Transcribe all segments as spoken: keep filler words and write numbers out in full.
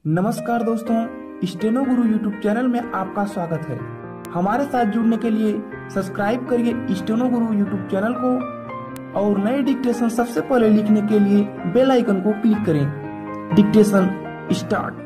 नमस्कार दोस्तों, स्टेनो गुरु YouTube channel में आपका स्वागत है। हमारे साथ जुड़ने के लिए सब्सक्राइब करिए स्टेनो गुरु यूट्यूब चैनल को और नए डिक्टेशन सबसे पहले लिखने के लिए बेल आइकन को क्लिक करें। Dictation start.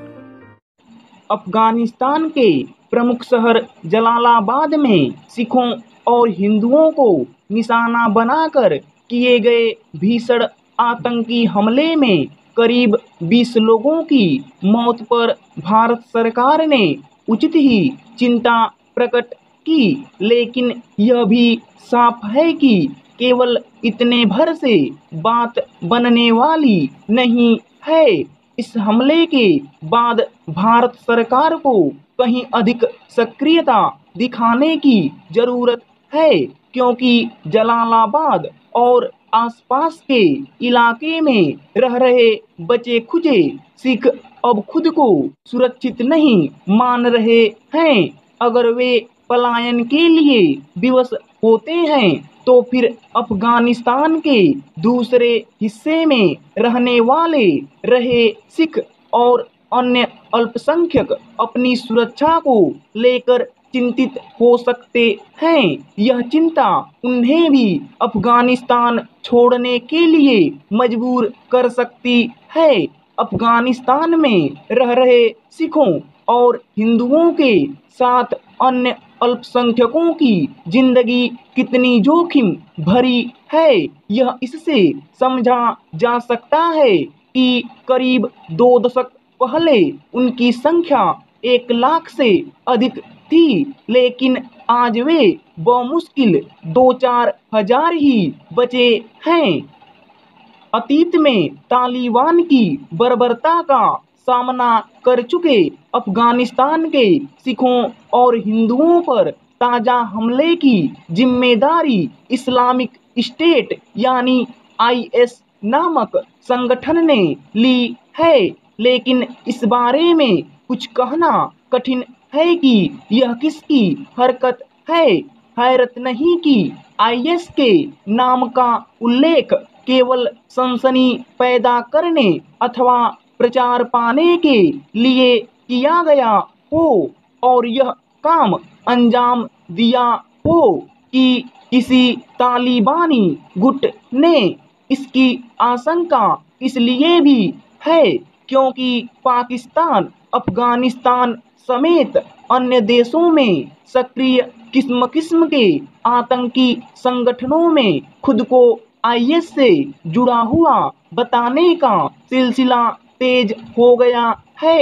अफगानिस्तान के प्रमुख शहर जलालाबाद में सिखों और हिंदुओं को निशाना बनाकर किए गए भीषण आतंकी हमले में करीब बीस लोगों की मौत पर भारत सरकार ने उचित ही चिंता प्रकट की, लेकिन यह भी साफ है कि केवल इतने भर से बात बनने वाली नहीं है। इस हमले के बाद भारत सरकार को कहीं अधिक सक्रियता दिखाने की जरूरत है, क्योंकि जलालाबाद और आसपास के इलाके में रह रहे बचे खुचे सिख अब खुद को सुरक्षित नहीं मान रहे हैं। अगर वे पलायन के लिए विवश होते हैं तो फिर अफगानिस्तान के दूसरे हिस्से में रहने वाले रहे सिख और अन्य अल्पसंख्यक अपनी सुरक्षा को लेकर चिंतित हो सकते हैं। यह चिंता उन्हें भी अफगानिस्तान छोड़ने के लिए मजबूर कर सकती है। अफगानिस्तान में रह रहे सिखों और हिंदुओं के साथ अन्य अल्पसंख्यकों की जिंदगी कितनी जोखिम भरी है, यह इससे समझा जा सकता है कि करीब दो दशक पहले उनकी संख्या एक लाख से अधिक थी, लेकिन आज वे बमुश्किल दो चार हजार ही बचे हैं। अतीत में तालिबान की बर्बरता का सामना कर चुके अफगानिस्तान के सिखों और हिंदुओं पर ताजा हमले की जिम्मेदारी इस्लामिक स्टेट यानी आई एस नामक संगठन ने ली है, लेकिन इस बारे में कुछ कहना कठिन है कि यह किसकी हरकत है। हैरत नहीं कि आई एस के नाम का उल्लेख केवल सनसनी पैदा करने अथवा प्रचार पाने के लिए किया गया हो और यह काम अंजाम दिया हो कि किसी तालिबानी गुट ने। इसकी आशंका इसलिए भी है क्योंकि पाकिस्तान अफगानिस्तान समेत अन्य देशों में सक्रिय किस्म किस्म के आतंकी संगठनों में खुद को आई एस से जुड़ा हुआ बताने का सिलसिला तेज हो गया है।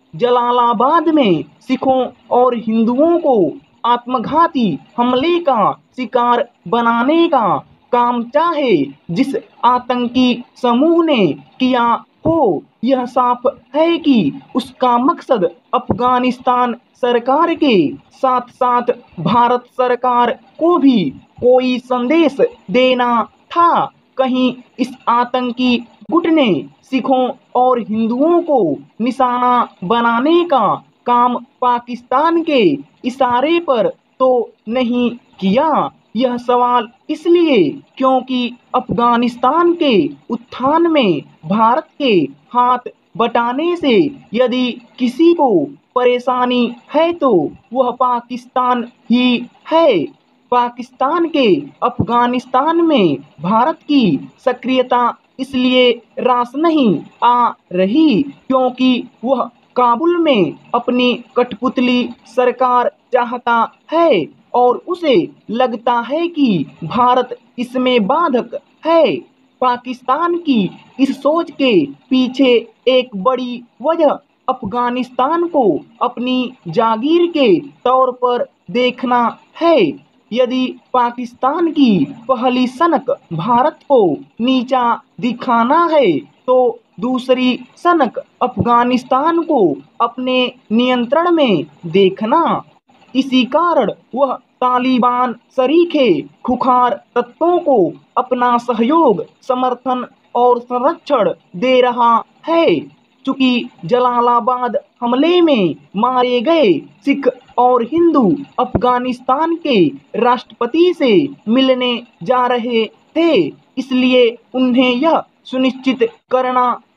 जलालाबाद में सिखों और हिंदुओं को आत्मघाती हमले का शिकार बनाने का काम चाहे जिस आतंकी समूह ने किया हो, यह साफ है कि उसका मकसद अफगानिस्तान सरकार के साथ साथ भारत सरकार को भी कोई संदेश देना था। कहीं इस आतंकी गुट ने सिखों और हिंदुओं को निशाना बनाने का काम पाकिस्तान के इशारे पर तो नहीं किया। यह सवाल इसलिए क्योंकि अफगानिस्तान के उत्थान में भारत के हाथ बटाने से यदि किसी को परेशानी है तो वह पाकिस्तान ही है। पाकिस्तान के अफगानिस्तान में भारत की सक्रियता इसलिए रास नहीं आ रही क्योंकि वह काबुल में अपनी कठपुतली सरकार चाहता है और उसे लगता है कि भारत इसमें बाधक है। पाकिस्तान की इस सोच के पीछे एक बड़ी वजह अफगानिस्तान को अपनी जागीर के तौर पर देखना है। यदि पाकिस्तान की पहली सनक भारत को नीचा दिखाना है तो दूसरी सनक अफगानिस्तान को अपने नियंत्रण में देखना। इसी कारण वह तालिबान सरीखे खुखार तत्वों को अपना सहयोग, समर्थन और संरक्षण दे रहा है। चूंकि जलालाबाद हमले में मारे गए सिख और हिंदू अफगानिस्तान के राष्ट्रपति से मिलने जा रहे थे, इसलिए उन्हें यह सुनिश्चित करना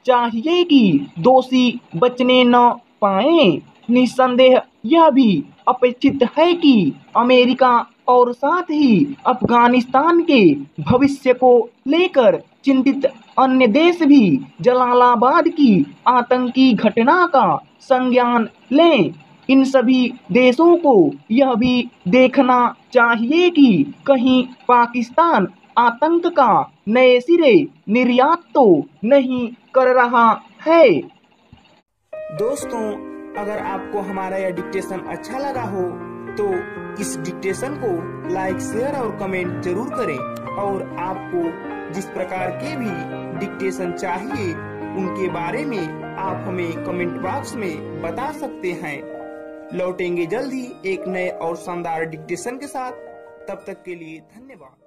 चाहिए कि दोषी बचने न पाए। निस्संदेह यह भी अपेक्षित है कि अमेरिका और साथ ही अफगानिस्तान के भविष्य को लेकर चिंतित अन्य देश भी जलालाबाद की आतंकी घटना का संज्ञान लें। इन सभी देशों को यह भी देखना चाहिए कि कहीं पाकिस्तान आतंक का नए सिरे निर्यात तो नहीं कर रहा है। दोस्तों, अगर आपको हमारा यह डिक्टेशन अच्छा लगा हो तो इस डिक्टेशन को लाइक, शेयर और कमेंट जरूर करें। और आपको जिस प्रकार के भी डिक्टेशन चाहिए उनके बारे में आप हमें कमेंट बॉक्स में बता सकते हैं। लौटेंगे जल्द ही एक नए और शानदार डिक्टेशन के साथ। तब तक के लिए धन्यवाद।